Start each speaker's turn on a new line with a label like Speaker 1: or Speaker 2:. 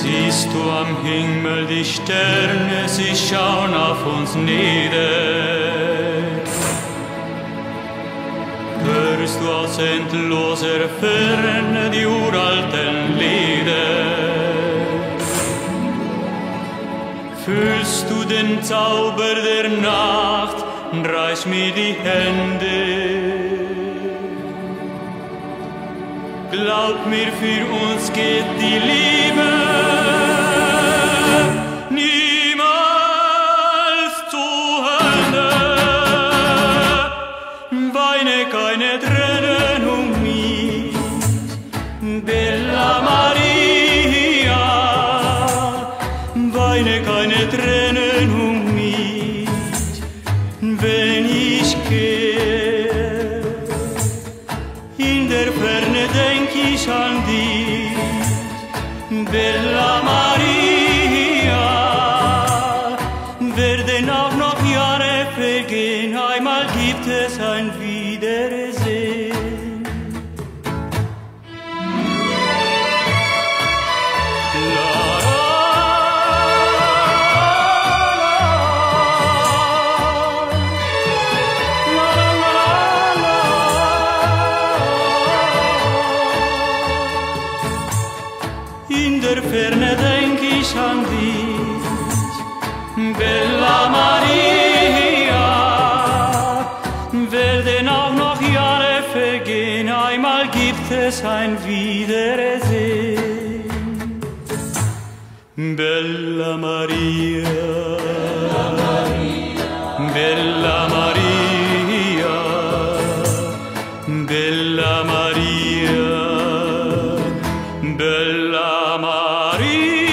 Speaker 1: Siehst du am Himmel die Sterne, sie schauen auf uns nieder. Hörst du aus endloser Ferne die uralten Lieder? Fühlst du den Zauber der Nacht, reiß mir die Hände. Glaub mir, für uns geht die Liebe niemals zu Ende. Weine keine Tränen um mich, Bella Maria. Weine keine Tränen um mich, wenn ich gehe. In der Ferne denk ich an dich, Bella Maria. Werden auch noch Jahre vergehen, einmal gibt es ein Wiedersehen. In der Ferne denk ich an dich, Bella Maria. Werden auch noch Jahre vergehen, einmal gibt es ein Wiedersehen. Bella Maria, Bella Maria, Bella Maria, Bella Maria.